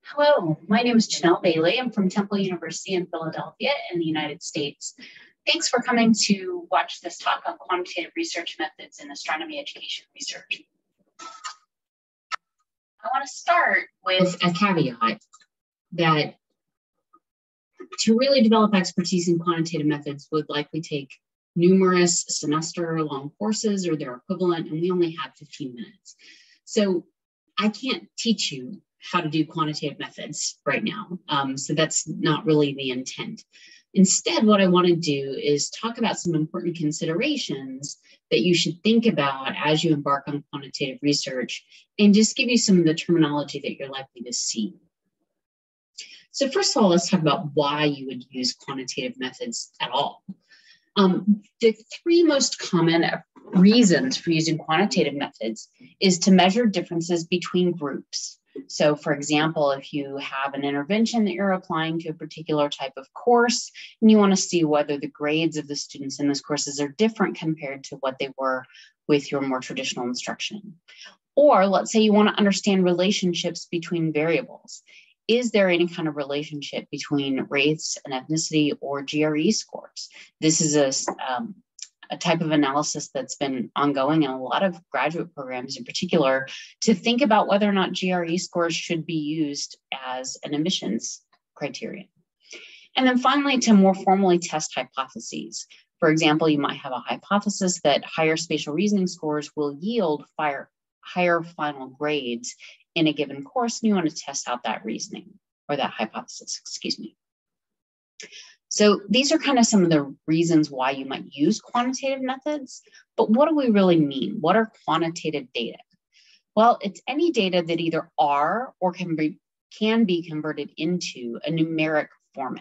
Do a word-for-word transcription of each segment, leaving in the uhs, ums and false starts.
Hello, my name is Janelle Bailey. I'm from Temple University in Philadelphia in the United States. Thanks for coming to watch this talk on quantitative research methods in astronomy education research. I want to start with a caveat that to really develop expertise in quantitative methods would likely take numerous semester-long courses or their equivalent, and we only have fifteen minutes. So I can't teach you how to do quantitative methods right now. Um, so that's not really the intent. Instead, what I want to do is talk about some important considerations that you should think about as you embark on quantitative research and just give you some of the terminology that you're likely to see. So first of all, let's talk about why you would use quantitative methods at all. Um, the three most common reasons for using quantitative methods is to measure differences between groups. So for example, if you have an intervention that you're applying to a particular type of course, and you want to see whether the grades of the students in those courses are different compared to what they were with your more traditional instruction. Or let's say you want to understand relationships between variables. Is there any kind of relationship between race and ethnicity or G R E scores? This is a, um, a type of analysis that's been ongoing in a lot of graduate programs in particular to think about whether or not G R E scores should be used as an admissions criterion. And then finally, to more formally test hypotheses. For example, you might have a hypothesis that higher spatial reasoning scores will yield higher, higher final grades in a given course, and you want to test out that reasoning or that hypothesis, excuse me. So these are kind of some of the reasons why you might use quantitative methods, but what do we really mean? What are quantitative data? Well, it's any data that either are or can be, can be converted into a numeric format.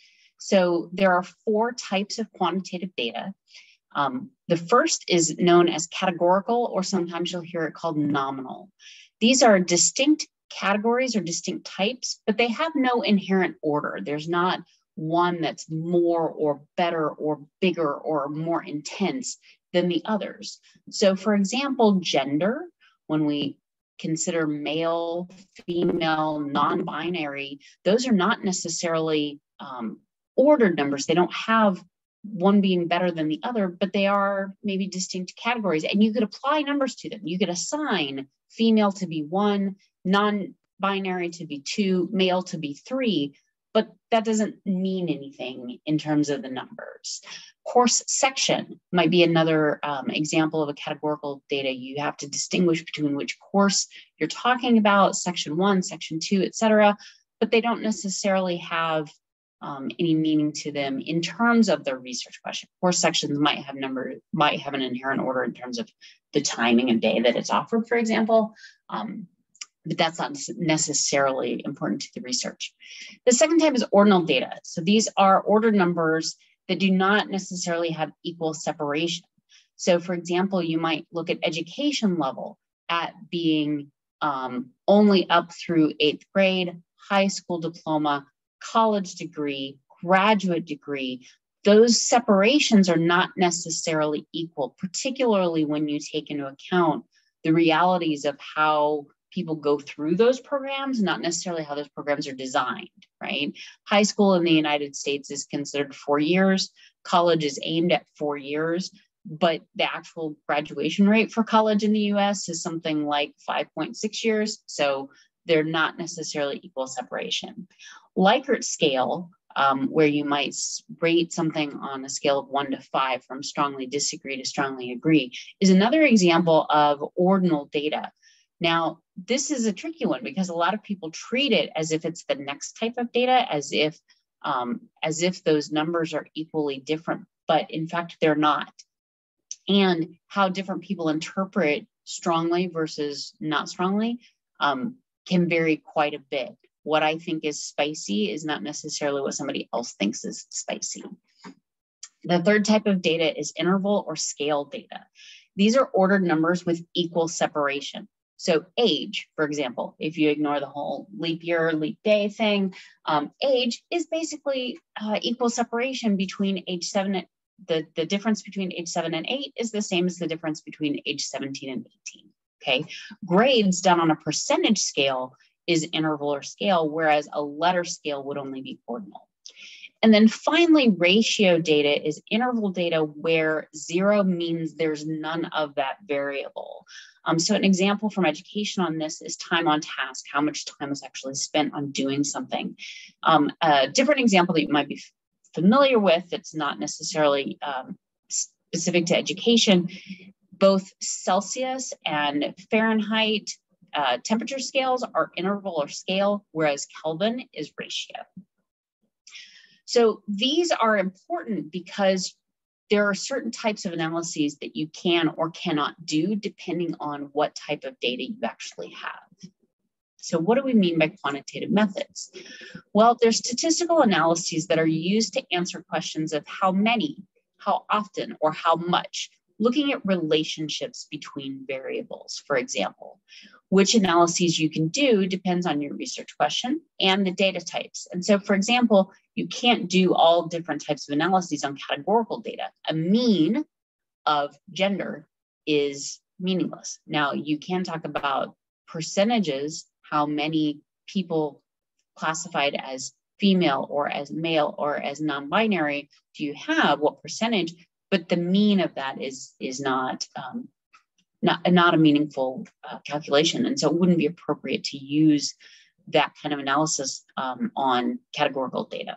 So there are four types of quantitative data. Um, the first is known as categorical, or sometimes you'll hear it called nominal. These are distinct categories or distinct types, but they have no inherent order. There's not one that's more or better or bigger or more intense than the others. So for example, gender, when we consider male, female, non-binary, those are not necessarily um, ordered numbers. They don't have one being better than the other, but they are maybe distinct categories, and you could apply numbers to them. You could assign female to be one, non-binary to be two, male to be three, but that doesn't mean anything in terms of the numbers. Course section might be another um, example of a categorical data. You have to distinguish between which course you're talking about, section one, section two, et cetera, but they don't necessarily have um, any meaning to them in terms of the research question. Course sections might have number, might have an inherent order in terms of the timing of day that it's offered, for example. Um, but that's not necessarily important to the research. The second type is ordinal data. So these are ordered numbers that do not necessarily have equal separation. So for example, you might look at education level at being um, only up through eighth grade, high school diploma, college degree, graduate degree. Those separations are not necessarily equal, particularly when you take into account the realities of how people go through those programs, not necessarily how those programs are designed, right? High school in the United States is considered four years. College is aimed at four years, but the actual graduation rate for college in the U S is something like five point six years. So they're not necessarily equal separation. Likert scale, um, where you might rate something on a scale of one to five, from strongly disagree to strongly agree, is another example of ordinal data. Now, this is a tricky one because a lot of people treat it as if it's the next type of data, as if, um, as if those numbers are equally different, but in fact, they're not. And how different people interpret strongly versus not strongly um, can vary quite a bit. What I think is spicy is not necessarily what somebody else thinks is spicy. The third type of data is interval or scale data. These are ordered numbers with equal separation. So age, for example, if you ignore the whole leap year, leap day thing, um, age is basically uh, equal separation between age seven. And, the, the difference between age seven and eight is the same as the difference between age seventeen and eighteen, okay? Grades done on a percentage scale is interval or scale, whereas a letter scale would only be ordinal. And then finally, ratio data is interval data where zero means there's none of that variable. Um, so an example from education on this is time on task, how much time was actually spent on doing something. Um, a different example that you might be familiar with, that's not necessarily um, specific to education, both Celsius and Fahrenheit uh, temperature scales are interval or scale, whereas Kelvin is ratio. So these are important because there are certain types of analyses that you can or cannot do depending on what type of data you actually have. So what do we mean by quantitative methods? Well, there's statistical analyses that are used to answer questions of how many, how often, or how much, looking at relationships between variables, for example. Which analyses you can do depends on your research question and the data types. And so, for example, you can't do all different types of analyses on categorical data. A mean of gender is meaningless. Now, you can talk about percentages, how many people classified as female or as male or as non-binary do you have, what percentage, but the mean of that is, is not, um, not, not a meaningful uh, calculation. And so it wouldn't be appropriate to use that kind of analysis um, on categorical data.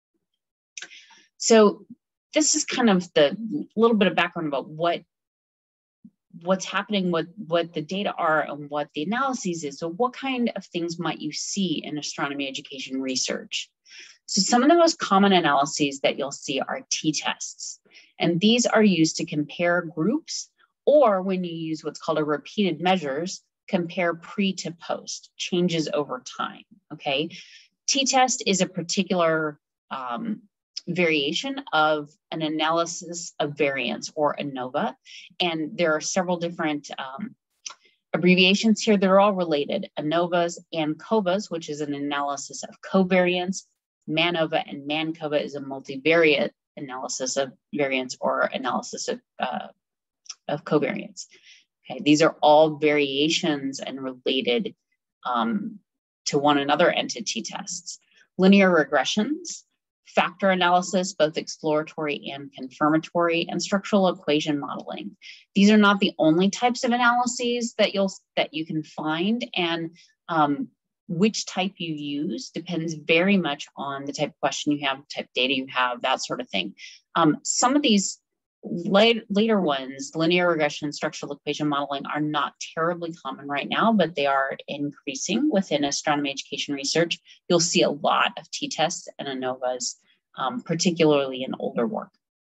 So this is kind of the little bit of background about what what's happening, what, what the data are and what the analyses is. So what kind of things might you see in astronomy education research? So some of the most common analyses that you'll see are t-tests. And these are used to compare groups, or when you use what's called a repeated measures, compare pre to post, changes over time, okay? T-test is a particular um, variation of an analysis of variance or ANOVA. And there are several different um, abbreviations here that are all related. ANOVAs and COVAs, which is an analysis of covariance. MANOVA and MANCOVA is a multivariate analysis of variance or analysis of, uh, of covariance. Okay, these are all variations and related um, to one another and to t-tests. Linear regressions, factor analysis, both exploratory and confirmatory, and structural equation modeling. These are not the only types of analyses that you'll that you can find, and um, which type you use depends very much on the type of question you have, type of data you have, that sort of thing. Um, some of these late, later ones, linear regression, structural equation modeling, are not terribly common right now, but they are increasing within astronomy education research. You'll see a lot of t-tests and ANOVAs, um, particularly in older work.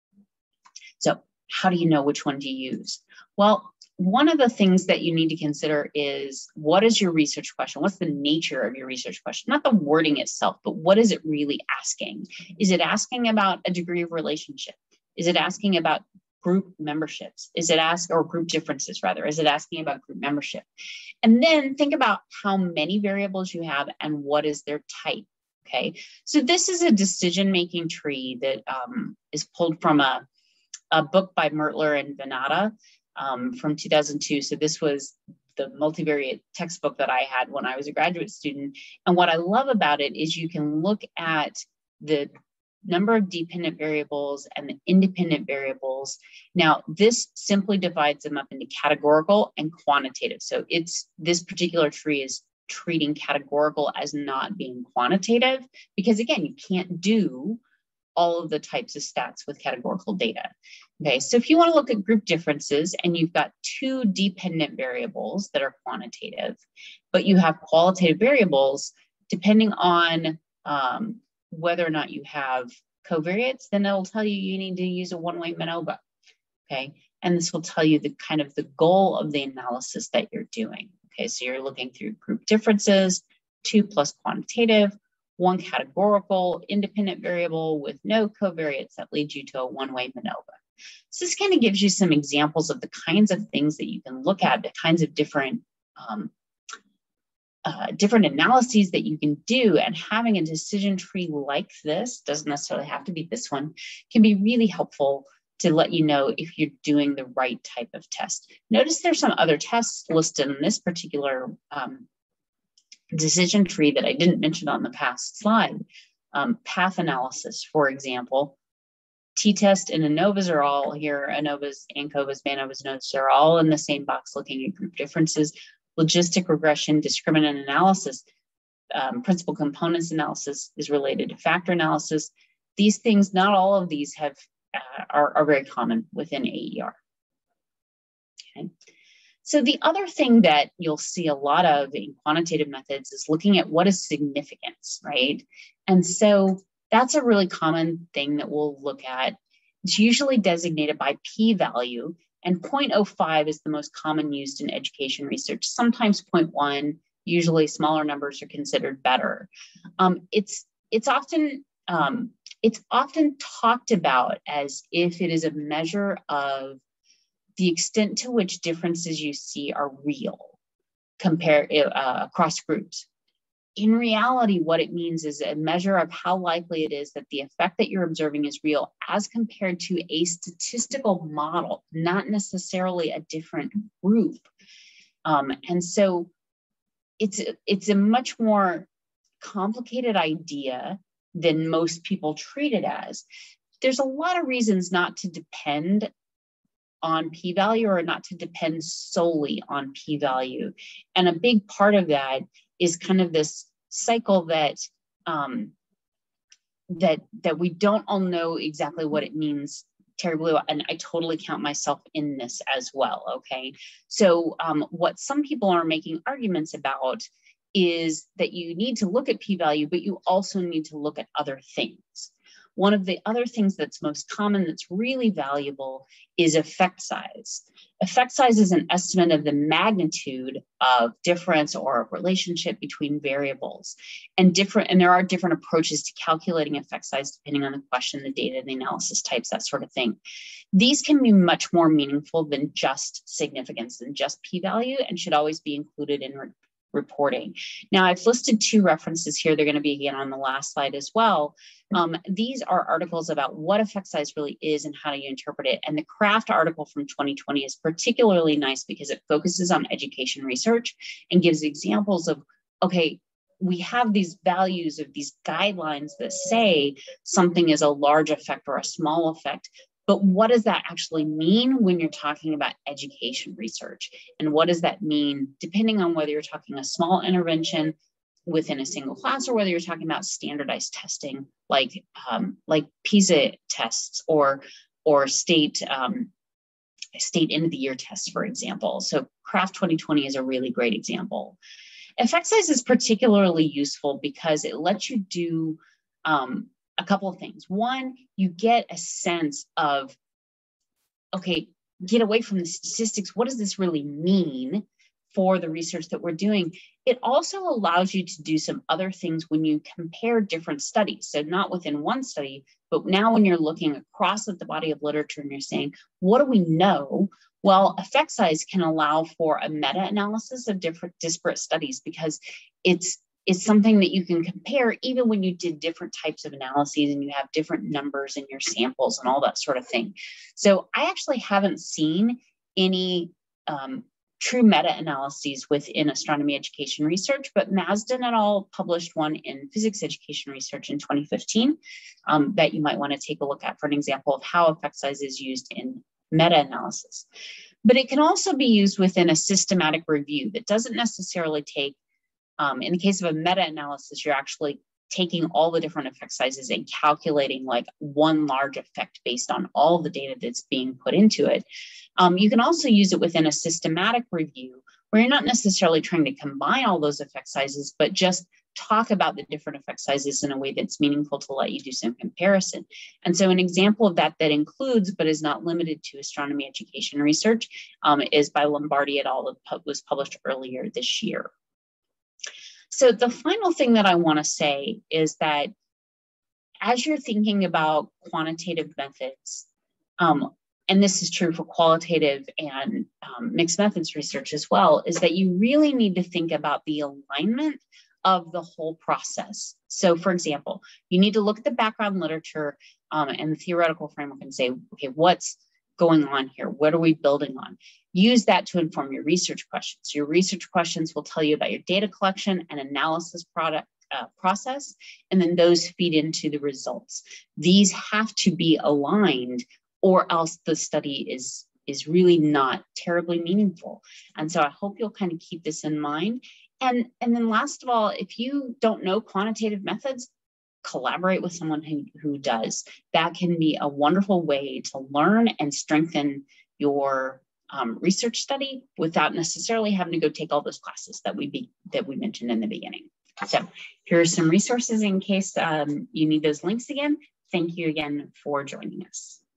So how do you know which one to use? Well, one of the things that you need to consider is, what is your research question? What's the nature of your research question? Not the wording itself, but what is it really asking? Is it asking about a degree of relationship? Is it asking about group memberships? Is it asking, or group differences rather? Is it asking about group membership? And then think about how many variables you have and what is their type, okay? So this is a decision-making tree that um, is pulled from a, a book by Mertler and Venata um, from two thousand two. So this was the multivariate textbook that I had when I was a graduate student. And what I love about it is you can look at the number of dependent variables and the independent variables. Now, this simply divides them up into categorical and quantitative. So it's, this particular tree is treating categorical as not being quantitative, because again, you can't do all of the types of stats with categorical data. Okay, so if you want to look at group differences and you've got two dependent variables that are quantitative, but you have qualitative variables, depending on um, whether or not you have covariates, then it'll tell you you need to use a one-way MANOVA, okay? And this will tell you the kind of the goal of the analysis that you're doing, okay? So you're looking through group differences, two plus quantitative, one categorical, independent variable with no covariates that leads you to a one-way MANOVA. So this kind of gives you some examples of the kinds of things that you can look at, the kinds of different um, Uh, different analyses that you can do, and having a decision tree like this, doesn't necessarily have to be this one, can be really helpful to let you know if you're doing the right type of test. Notice there's some other tests listed in this particular um, decision tree that I didn't mention on the past slide, um, path analysis, for example, t-test and ANOVAs are all here, ANOVAs, ANCOVAs, MANOVAs, NOVAs are all in the same box looking at group differences, logistic regression, discriminant analysis, um, principal components analysis is related to factor analysis. These things, not all of these have uh, are, are very common within A E R. Okay. So the other thing that you'll see a lot of in quantitative methods is looking at what is significance, right? And so that's a really common thing that we'll look at. It's usually designated by p-value, and zero point zero five is the most common used in education research, sometimes zero point one, usually smaller numbers are considered better. Um, it's, it's, often, um, it's often talked about as if it is a measure of the extent to which differences you see are real compare, uh, across groups. In reality, what it means is a measure of how likely it is that the effect that you're observing is real as compared to a statistical model, not necessarily a different group. Um, and so it's, it's a much more complicated idea than most people treat it as. There's a lot of reasons not to depend on p-value or not to depend solely on p-value. And a big part of that is kind of this cycle that um, that that we don't all know exactly what it means terribly well, and I totally count myself in this as well, okay? So um, what some people are making arguments about is that you need to look at p-value, but you also need to look at other things. One of the other things that's most common that's really valuable is effect size. Effect size is an estimate of the magnitude of difference or relationship between variables. And different, and there are different approaches to calculating effect size depending on the question, the data, the analysis types, that sort of thing. These can be much more meaningful than just significance, than just p-value, and should always be included in re reporting. Now, I've listed two references here. They're going to be again on the last slide as well. Um, these are articles about what effect size really is and how do you interpret it. And the Kraft article from twenty twenty is particularly nice because it focuses on education research and gives examples of, okay, we have these values of these guidelines that say something is a large effect or a small effect, but what does that actually mean when you're talking about education research? And what does that mean depending on whether you're talking a small intervention within a single class or whether you're talking about standardized testing like um, like PISA tests or or state um, state end of the year tests, for example. So Kraft twenty twenty is a really great example. Effect size is particularly useful because it lets you do um, a couple of things. One, you get a sense of, okay, get away from the statistics. What does this really mean for the research that we're doing? It also allows you to do some other things when you compare different studies. So not within one study, but now when you're looking across at the body of literature and you're saying, what do we know? Well, effect size can allow for a meta-analysis of different disparate studies because it's It's something that you can compare even when you did different types of analyses and you have different numbers in your samples and all that sort of thing. So I actually haven't seen any um, true meta-analyses within astronomy education research, but Marsden et al. Published one in physics education research in twenty fifteen um, that you might want to take a look at for an example of how effect size is used in meta-analysis. But it can also be used within a systematic review that doesn't necessarily take Um, in the case of a meta-analysis, you're actually taking all the different effect sizes and calculating like one large effect based on all the data that's being put into it. Um, you can also use it within a systematic review where you're not necessarily trying to combine all those effect sizes, but just talk about the different effect sizes in a way that's meaningful to let you do some comparison. And so an example of that that includes, but is not limited to astronomy education research um, is by Lombardi et al. That was published earlier this year. So the final thing that I want to say is that as you're thinking about quantitative methods, um, and this is true for qualitative and um, mixed methods research as well, is that you really need to think about the alignment of the whole process. So for example, you need to look at the background literature um, and the theoretical framework and say, okay, what's going on here? What are we building on? use that to inform your research questions. Your research questions will tell you about your data collection and analysis product uh, process, and then those feed into the results. These have to be aligned, or else the study is, is really not terribly meaningful. And so I hope you'll kind of keep this in mind. And, and then last of all, if you don't know quantitative methods, collaborate with someone who, who does. That can be a wonderful way to learn and strengthen your um, research study without necessarily having to go take all those classes that we be, that we mentioned in the beginning. So here are some resources in case um, you need those links again. Thank you again for joining us.